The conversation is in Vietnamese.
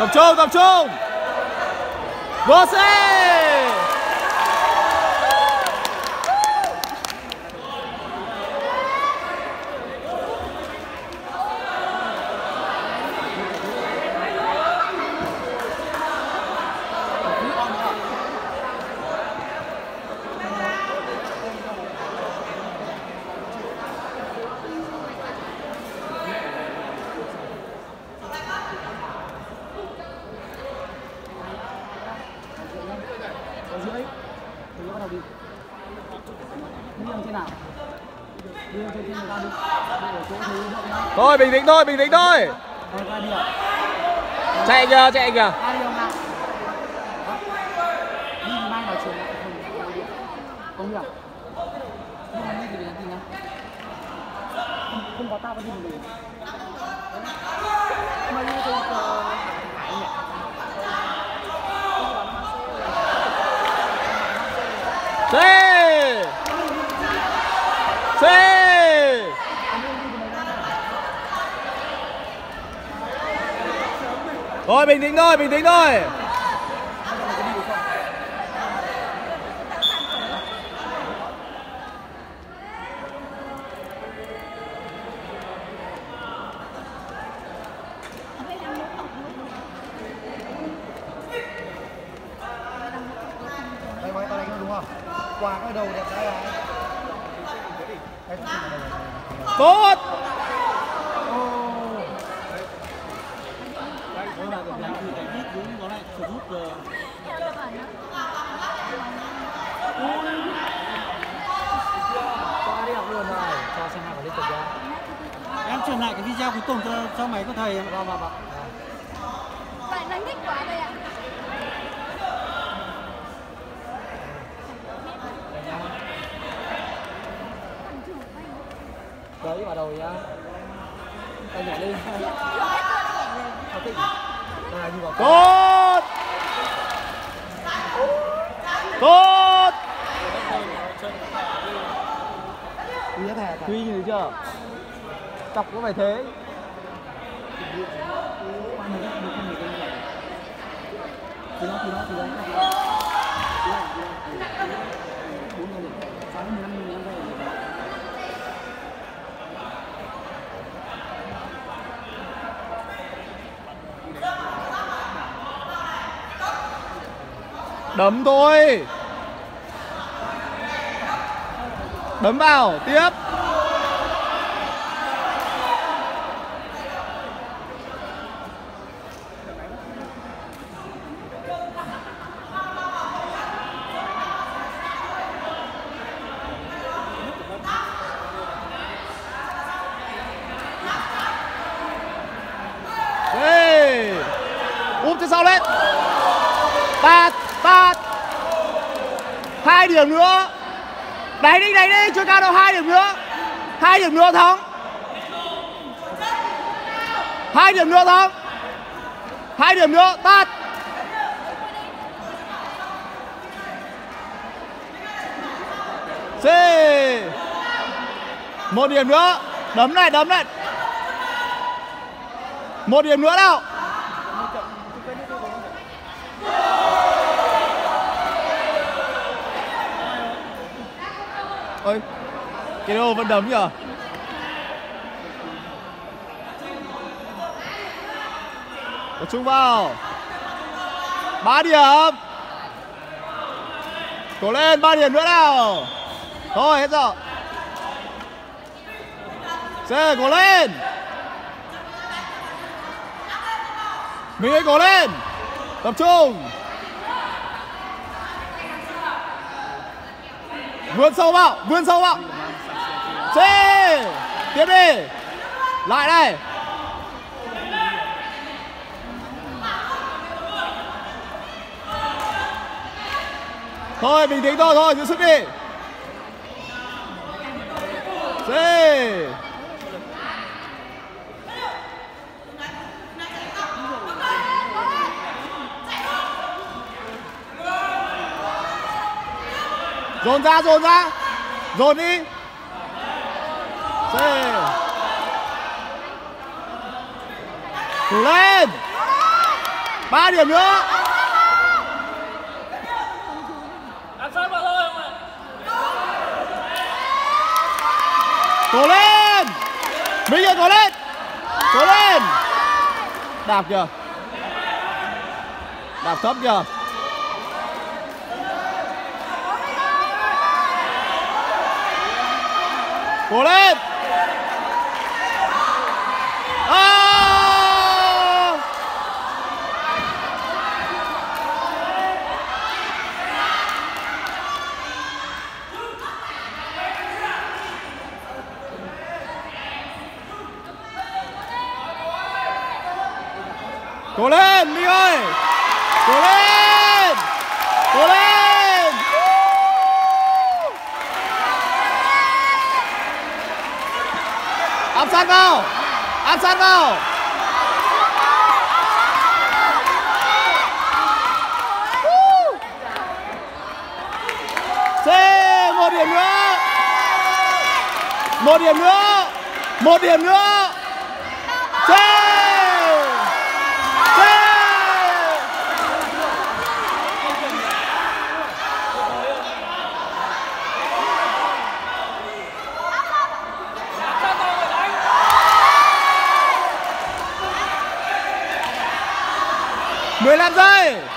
Tập trung, tập trung. Vô xe. Thôi bình tĩnh thôi, bình tĩnh thôi. Chạy kìa, chạy kìa. Không có tao có gì mình Xe. Xe. Thôi bình tĩnh thôi, bình tĩnh thôi. đây quay tao đánh đúng không? Qua cái đầu đẹp đấy này. Tốt. Cho xem nào liên tục ra. Em truyền lại cái video cuối cùng cho máy của thầy. Vâng. Bạn đánh thích quá đây ạ. Đấy vào đầu nhá. Tay nhảy lên. Tốt. Tốt. Quy nhìn thấy chưa? Chọc có phải thế. Đấm thôi. Đấm vào, tiếp. Úp cho sau lên. Tạt, tạt. 2 điểm nữa. Đánh đi, chưa cao đâu, 2 điểm nữa. 2 điểm nữa thắng. 2 điểm nữa thắng. 2 điểm nữa, tạt. C. 1 điểm nữa. Đấm này, đấm này. 1 điểm nữa nào. Ôi, cái đồ vẫn đấm nhở. Tập trung vào. 3 điểm. Cố lên, 3 điểm nữa nào. Thôi hết rồi. C, cố lên. Mình hãy cố lên. Tập trung. Vươn sâu vào, vươn sâu vào. C. Tiếp đi. Lại đây. Thôi bình tĩnh thôi, thôi giữ sức đi. C. Dồn ra, dồn ra. Dồn đi. C. Thủ lên. 3 điểm nữa. Cố lên. Minh ơi, cố lên. Cố lên. Đạp kìa. Đạp thấp kìa. Cố lên. Cố lên Minh ơi. Cố lên. Cố lên. Áp sát vào. Áp sát vào. C, 1 điểm nữa. 1 điểm nữa. 1 điểm nữa. C. Mười 15 giây.